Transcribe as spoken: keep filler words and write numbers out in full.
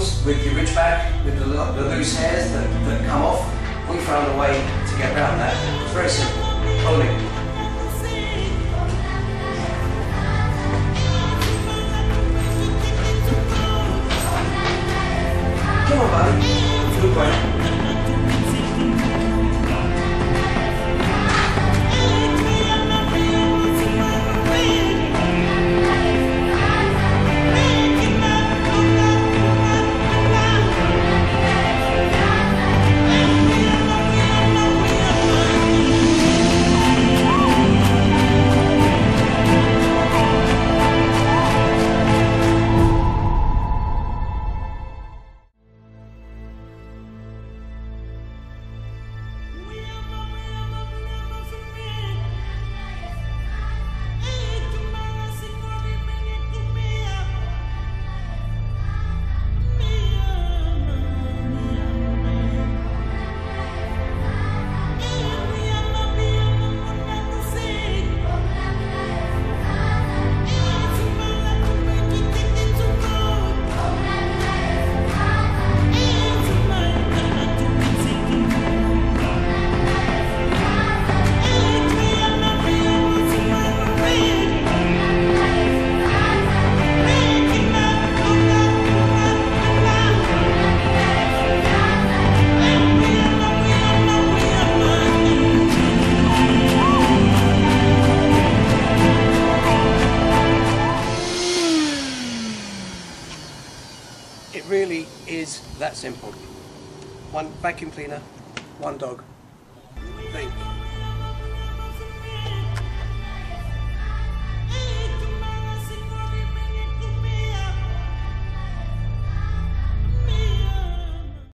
problems with your Ridgeback, with the, the loose hairs that, that come off, we found a way to get around that. It's very simple. Follow me. Come on, buddy. Good way. It really is that simple. One vacuum cleaner, one dog. Think.